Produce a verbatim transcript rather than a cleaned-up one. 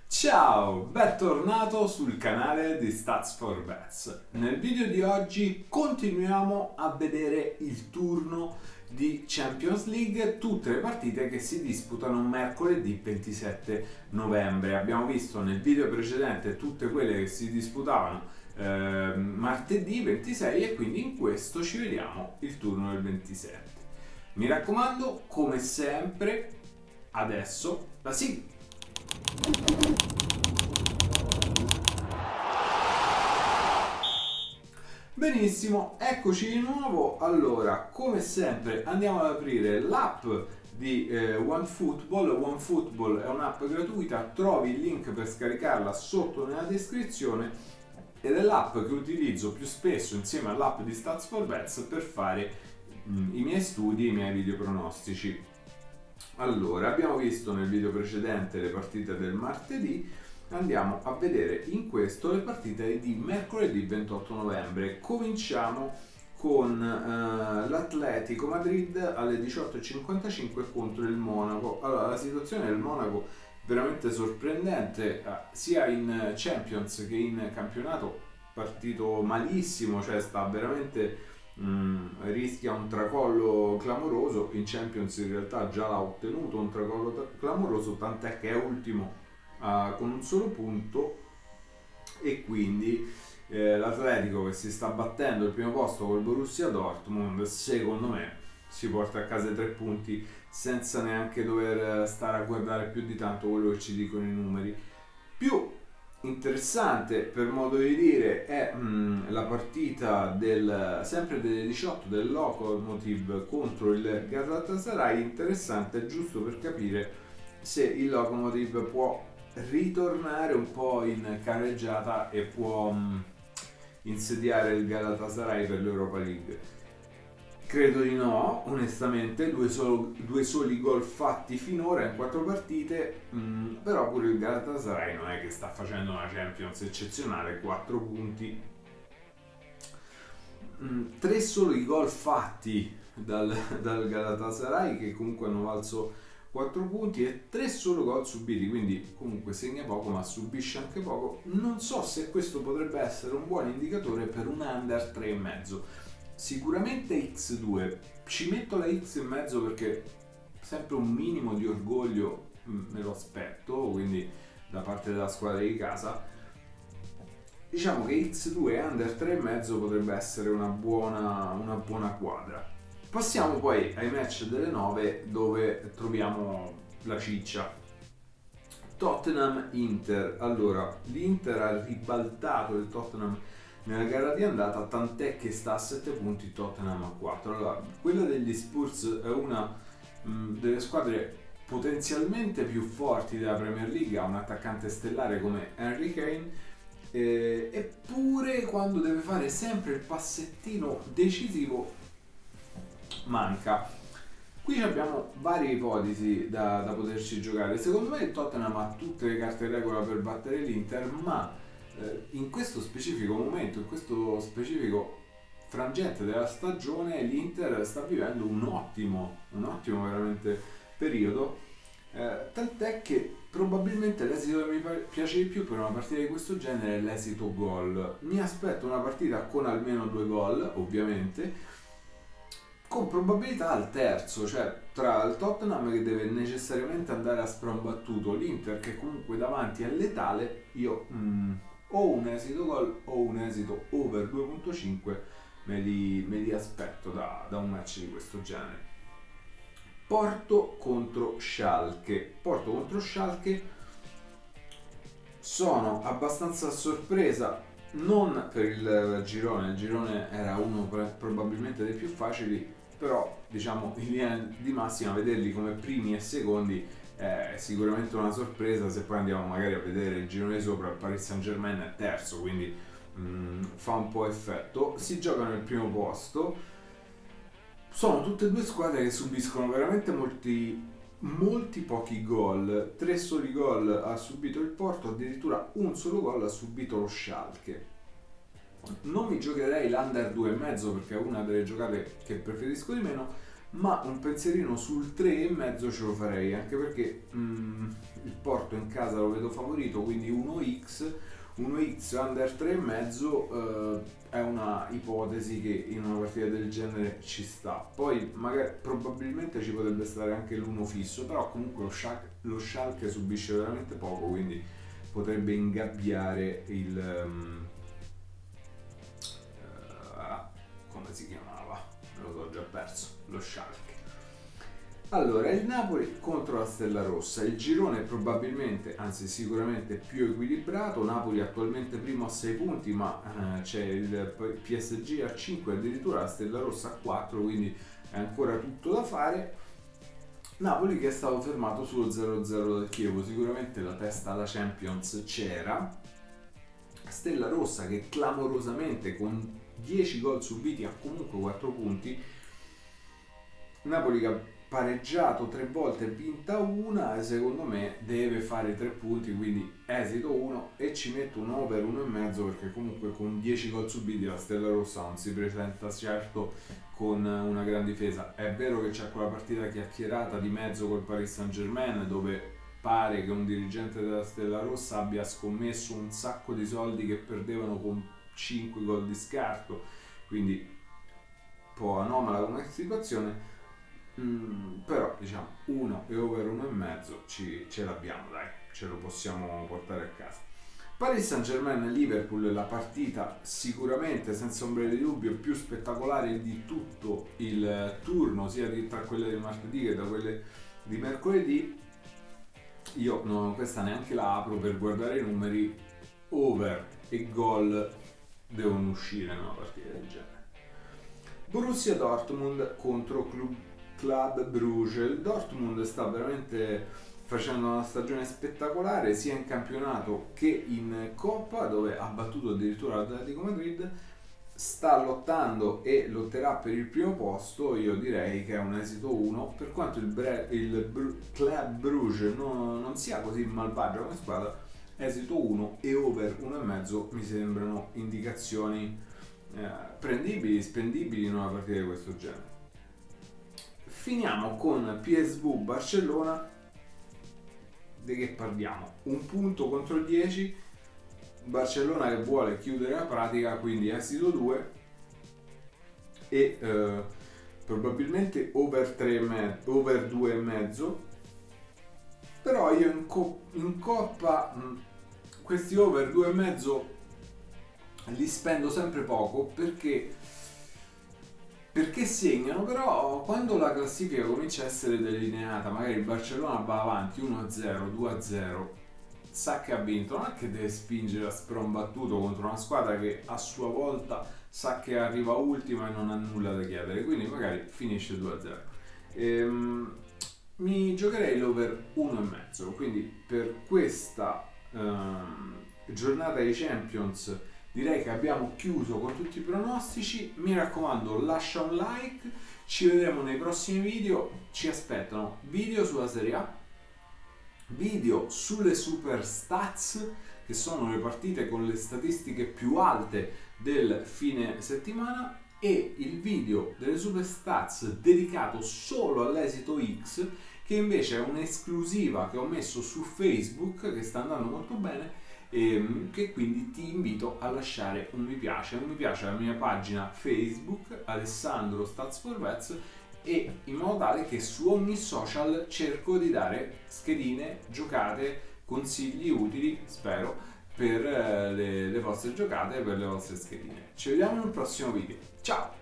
Ciao, bentornato sul canale di Stats for Bets. Nel video di oggi continuiamo a vedere il turno di Champions League, tutte le partite che si disputano mercoledì ventisette novembre. Abbiamo visto nel video precedente tutte quelle che si disputavano eh, martedì ventisei e quindi in questo ci vediamo il turno del ventisette. Mi raccomando, come sempre, adesso la sigla. Benissimo, eccoci di nuovo. Allora, come sempre andiamo ad aprire l'app di eh, OneFootball. OneFootball è un'app gratuita, trovi il link per scaricarla sotto nella descrizione ed è l'app che utilizzo più spesso insieme all'app di Stats for Bets per fare mh, i miei studi, i miei video pronostici. Allora, abbiamo visto nel video precedente le partite del martedì, andiamo a vedere in questo le partite di mercoledì ventotto novembre. Cominciamo con uh, l'Atletico Madrid alle diciotto e cinquantacinque contro il Monaco. Allora, la situazione del Monaco è veramente sorprendente, uh, sia in Champions che in campionato partito malissimo, cioè sta veramente... Mm, rischia un tracollo clamoroso. In Champions in realtà già l'ha ottenuto un tracollo clamoroso, tant'è che è ultimo uh, con un solo punto, e quindi eh, l'Atletico, che si sta battendo il primo posto col Borussia Dortmund, secondo me si porta a casa i tre punti senza neanche dover stare a guardare più di tanto quello che ci dicono i numeri. Più interessante, per modo di dire, è mh, la partita del sempre delle diciotto del Lokomotiv contro il Galatasaray. Interessante giusto per capire se il Lokomotiv può ritornare un po' in carreggiata e può mh, insediare il Galatasaray per l'Europa League. Credo di no, onestamente, due, solo, due soli gol fatti finora in quattro partite, mh, però pure il Galatasaray non è che sta facendo una Champions eccezionale, quattro punti. Mh, tre soli gol fatti dal, dal Galatasaray, che comunque hanno valso quattro punti, e tre solo gol subiti, quindi comunque segna poco ma subisce anche poco. Non so se questo potrebbe essere un buon indicatore per un under tre e mezzo. Sicuramente X due, ci metto la X in mezzo perché sempre un minimo di orgoglio me lo aspetto, quindi da parte della squadra di casa. Diciamo che X due e under tre e mezzo potrebbe essere una buona, una buona quadra. Passiamo poi ai match delle nove, dove troviamo la ciccia. Tottenham-Inter. Allora, l'Inter ha ribaltato il Tottenham nella gara di andata, tant'è che sta a sette punti, Tottenham a quattro. Allora, quella degli Spurs è una mh, delle squadre potenzialmente più forti della Premier League, ha un attaccante stellare come Harry Kane, eh, eppure quando deve fare sempre il passettino decisivo manca. Qui abbiamo varie ipotesi da, da poterci giocare. Secondo me il Tottenham ha tutte le carte in regola per battere l'Inter, ma in questo specifico momento, in questo specifico frangente della stagione, l'Inter sta vivendo un ottimo, un ottimo veramente periodo, eh, tant'è che probabilmente l'esito che mi piace di più per una partita di questo genere è l'esito gol. Mi aspetto una partita con almeno due gol, ovviamente, con probabilità al terzo, cioè tra il Tottenham che deve necessariamente andare a sprombattuto, l'Inter che comunque davanti è letale. Io mm, o un esito gol o un esito over due virgola cinque me li, me li aspetto da, da un match di questo genere. Porto contro Schalke. Porto contro Schalke, sono abbastanza a sorpresa, non per il girone, il girone era uno probabilmente dei più facili, però diciamo in linea di massima vederli come primi e secondi è sicuramente una sorpresa. Se poi andiamo magari a vedere il girone sopra, il Paris Saint-Germain è terzo, quindi mh, fa un po' effetto. Si giocano il primo posto, sono tutte e due squadre che subiscono veramente molti, molti pochi gol. Tre soli gol ha subito il Porto, addirittura un solo gol ha subito lo Schalke. Non mi giocherei l'under due e mezzo perché è una delle giocate che preferisco di meno, ma un pensierino sul tre e mezzo ce lo farei, anche perché mm, il Porto in casa lo vedo favorito, quindi uno x uno x under tre e mezzo eh, è una ipotesi che in una partita del genere ci sta. Poi magari probabilmente ci potrebbe stare anche l'uno fisso, però comunque lo Schalke, lo Schalke subisce veramente poco, quindi potrebbe ingabbiare il um, uh, come si chiamava? Me lo so già perso, lo Schalke. Allora, il Napoli contro la Stella Rossa, il girone è probabilmente, anzi sicuramente più equilibrato. Napoli attualmente primo a sei punti, ma eh, c'è il P S G a cinque, addirittura la Stella Rossa a quattro, quindi è ancora tutto da fare. Napoli che è stato fermato sullo zero zero dal Chievo, sicuramente la testa alla Champions c'era. Stella Rossa che clamorosamente con dieci gol subiti ha comunque quattro punti. Napoli che ha pareggiato tre volte e vinta una, e secondo me deve fare tre punti, quindi esito uno e ci metto un over uno e mezzo, perché comunque con dieci gol subiti la Stella Rossa non si presenta certo con una gran difesa. È vero che c'è quella partita chiacchierata di mezzo col Paris Saint Germain, dove pare che un dirigente della Stella Rossa abbia scommesso un sacco di soldi che perdevano con cinque gol di scarto, quindi un po' anomala come situazione. Mm, però diciamo uno e over uno e mezzo ci, ce l'abbiamo, dai, ce lo possiamo portare a casa. Paris Saint Germain Liverpool, la partita sicuramente senza ombra di dubbio più spettacolare di tutto il turno, sia di, tra quelle di martedì che da quelle di mercoledì. Io no, questa neanche la apro per guardare i numeri, over e gol devono uscire in una partita del genere. Borussia Dortmund contro Club Club Bruges. Il Dortmund sta veramente facendo una stagione spettacolare sia in campionato che in Coppa, dove ha battuto addirittura l'Atletico Madrid, sta lottando e lotterà per il primo posto. Io direi che è un esito uno, per quanto il, Bre- il Br- Club Bruges non, non sia così malvagio come squadra. Esito uno e over uno e mezzo mi sembrano indicazioni eh, prendibili, spendibili in una partita di questo genere. Finiamo con P S V Barcellona. Di che parliamo? Un punto contro il dieci, Barcellona che vuole chiudere la pratica, quindi esito due e eh, probabilmente over, tre e mezzo, over due e mezzo. Però io in, co- in Coppa mh, questi over due e mezzo li spendo sempre poco, perché perché segnano, però quando la classifica comincia a essere delineata, magari il Barcellona va avanti uno a zero, due a zero, sa che ha vinto, non è che deve spingere a sprombattuto contro una squadra che a sua volta sa che arriva ultima e non ha nulla da chiedere, quindi magari finisce due a zero. Ehm, mi giocherei l'over uno e mezzo, quindi per questa ehm, giornata di Champions direi che abbiamo chiuso con tutti i pronostici. Mi raccomando, lascia un like, ci vedremo nei prossimi video. Ci aspettano video sulla Serie A, video sulle super stats, che sono le partite con le statistiche più alte del fine settimana, e il video delle super stats dedicato solo all'esito X, che invece è un'esclusiva che ho messo su Facebook, che sta andando molto bene, e che quindi ti invito a lasciare un mi piace, un mi piace alla mia pagina Facebook Alessandro Stats for Vets, e in modo tale che su ogni social cerco di dare schedine, giocate, consigli utili, spero, per le, le vostre giocate e per le vostre schedine. Ci vediamo nel prossimo video, ciao!